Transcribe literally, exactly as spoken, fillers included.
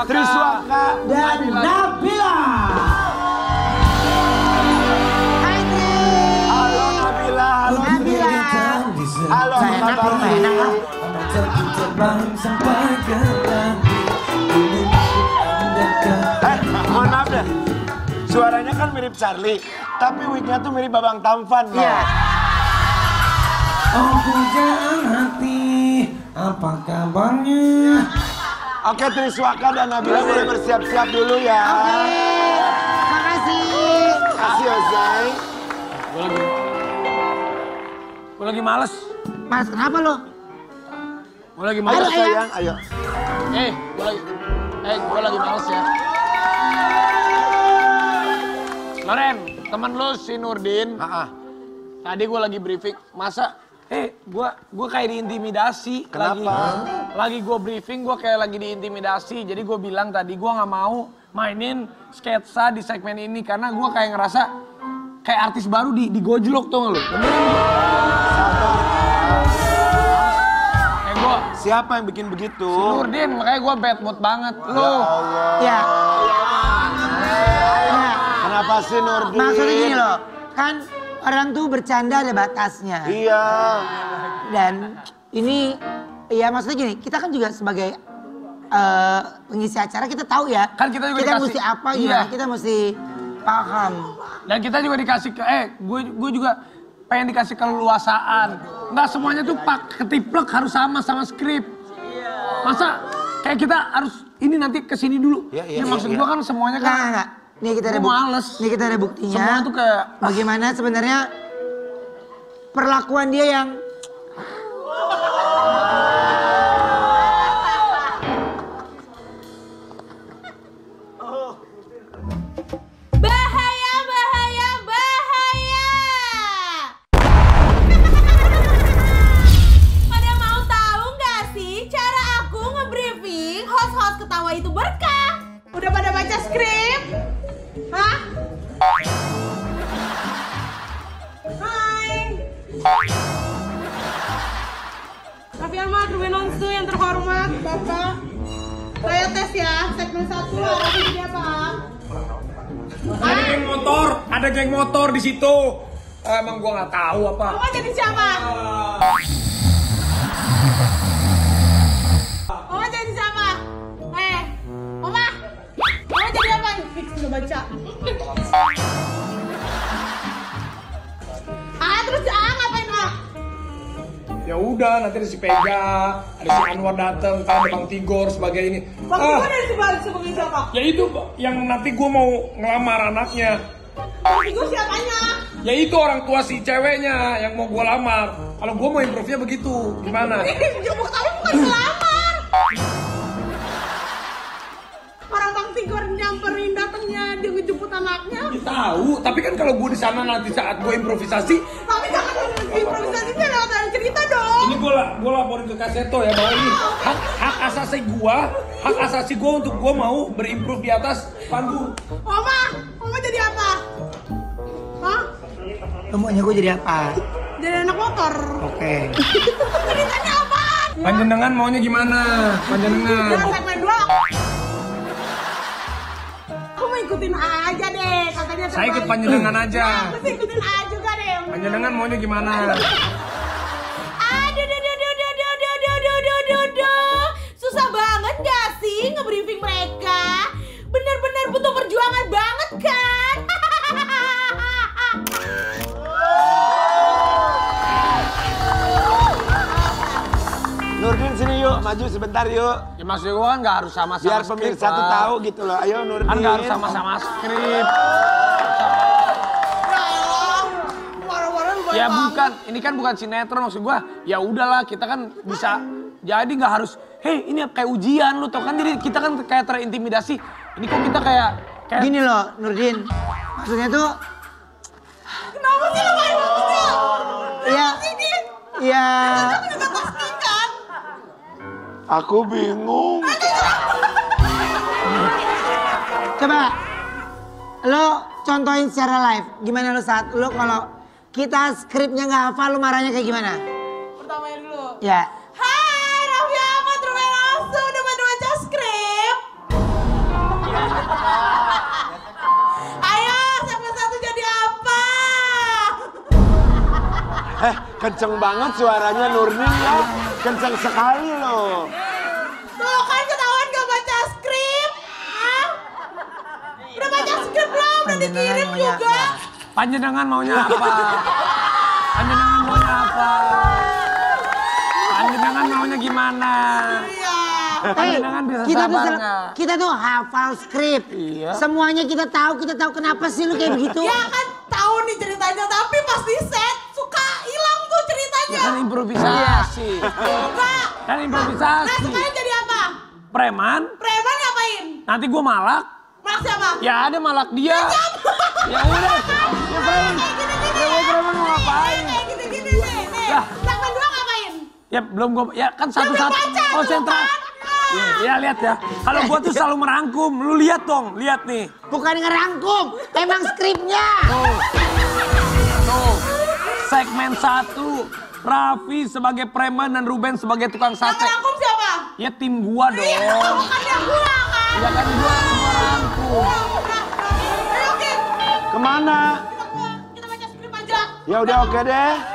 Triswaka dan Nabila. Hai Tri. Halo Nabila. Halo Nabila. Halo enak lu, enak. Eh, mohon maaf deh. Suaranya kan mirip Charlie, tapi wignya tuh mirip Babang Tampan loh. Iya. Oh pujaan hati, apa kabarnya? Oke, Triswaka dan Nabila boleh bersiap-siap dulu ya. Oke, makasih. Makasih Ozai. Gue lagi, gue lagi males. Mas, kenapa lo? Gue lagi Ayo males. sayang, ayo. Eh, gue lagi, eh gue lagi males ya. Loren, temen lu si Nurdin. Ah, Tadi gue lagi briefing, masa eh gue gue kayak diintimidasi. Kenapa? Lagi, lagi gue briefing, gue kayak lagi diintimidasi. Jadi gue bilang tadi gue nggak mau mainin sketsa di segmen ini karena gue kayak ngerasa kayak artis baru di digojlok tuh lu. Eh gue siapa yang bikin begitu? si Nurdin, makanya gue bad mood banget. Lu. Ya. Kenapa sih Nurdin? Maksudnya gini loh, kan orang tuh bercanda ada batasnya. Iya. Dan ini, ya maksudnya gini, kita kan juga sebagai uh, pengisi acara kita tahu ya. Kan kita juga kita dikasih- mesti apa iya. gimana, kita mesti paham. Dan kita juga dikasih ke, eh gue gue juga pengen dikasih keleluasaan. Nggak semuanya tuh pak ketiplek harus sama sama skrip. Masa kayak kita harus ini nanti kesini dulu. Iya, iya, ya, iya, maksud iya. gue kan semuanya kan. Nah, enggak. Nih kita ada Gua buk- males. Nih kita ada buktinya. Semua tuh kayak bagaimana sebenarnya perlakuan dia yang Bahaya, bahaya, bahaya. Pada mau tahu nggak sih cara aku nge-briefing host-host ketawa itu berkah? Udah pada baca skrip? Hah? Hai. Raffi Ahmad, Ruben Onsu yang terhormat, Bapak. Saya tes ya, segmen satu arahnya jadi apa? ada geng motor, ada geng motor di situ. Eh, emang gua nggak tahu apa. Oma jadi siapa? Oma jadi siapa? Eh, Oma, Oma jadi apa? Fix udah baca. Ah, terus ah ngapain ah? Ya udah, nanti ada si Pega, ada si Anwar dateng, kan ada Bang Tigor sebagai ini. Waktu Ah, gua dari sebalik sebagai siapa? ya itu yang nanti gua mau ngelamar anaknya. Waktu gua siapanya? Ya itu orang tua si ceweknya yang mau gua lamar. Kalau gua mau improve-nya begitu, gimana? Jemput tapi bukan selamar. Orang Bang Tigor nyamperin datangnya dia ngejemput anaknya. Ya, tahu, tapi kan kalau gua di sana nanti saat gua improvisasi, Tapi jangan improvisasinya lewat dalam cerita dong. ini gua la- gua laporin ke Kaseto ya bahwa ini hak hak asasi gua, hak asasi gua untuk gua mau berimprove di atas panggung. Oma, Oma jadi apa? Hah? semuanya gue jadi apa? Jadi anak motor. Oke. Ceritanya apa? Panjenengan maunya gimana? Panjenengan. Jangan segmen dua. Aku mau ikutin aja deh, katanya. Saya ikut terbalik. panjenengan aja. Nah, aku sih ikutin A juga deh. Panjenengan maunya gimana? Aduh, aduh, aduh, aduh, aduh, aduh, aduh, aduh, aduh, aduh, aduh, aduh. Susah banget gak sih nge-briefing mereka? Bener-bener butuh perjuangan banget kan? Nurdin sini yuk, maju sebentar yuk. Ya maksud gua kan nggak harus sama-sama Biar skrip, pemirsa tuh Pak. tahu gitu loh. Ayo Nurdin. Kan nggak harus sama-sama skrip. Ya bukan, ini kan bukan sinetron maksud gua. Ya udahlah, kita kan bisa jadi nggak harus, hei ini kayak ujian lu tau kan, jadi kita kan kayak terintimidasi. Ini kok kita kayak kayak Gini loh, Nurdin. Maksudnya tuh, Kenapa sih lo main maksudnya? ya, ya, Aku juga posting kan? Aku bingung. coba lo contohin secara live. Gimana lo saat lo kalau kita skripnya nggak hafal, lo marahnya kayak gimana? Pertamanya dulu. Ya, Hai, Raffi Ahmad, Ruben Onsu, udah pada baca skrip? Kenceng banget suaranya Nurdin ya. Kenceng sekali loh. Tuh kan ketahuan gak baca skrip. Hah? Udah baca skrip belum? Udah dikirim juga. Panjenengan maunya apa? Panjenengan maunya apa? Panjenengan maunya gimana? Iya. Panjenengan bisa kita tuh sabar sel- nggak? kita tuh hafal skrip. Iya. Semuanya kita tahu, kita tahu kenapa sih lu kayak begitu. Ya kan tahu nih ceritanya, tapi pas di set suka hilang tuh ceritanya. Ya kan improvisasi. Enggak. Kan Nah improvisasi. sekarang jadi apa? Preman, Preman ngapain? nanti gue malak. Malak siapa? Ya ada malak dia. Ya udah. Ya preman. Ya gue preman mau ngapain? Kayak gini-gini nih. Nih. Lah. Segmen dua ngapain? Ya belum gue, ya kan satu-satu baca, konsentrasi. Ya, ya lihat ya. Kalau gue tuh selalu merangkum. Lu lihat dong, lihat nih. Bukan ngerangkum, emang skripnya. Tuh. Tuh. Segmen satu. Raffi sebagai preman dan Ruben sebagai tukang Yang sate. ngerangkum siapa? Ya tim gua dong. Iya, bukannya gua kan? Ya kan gua gua rangkum. Ayo, oke. Kemana? Kita baca skrip aja. Ya udah oke deh.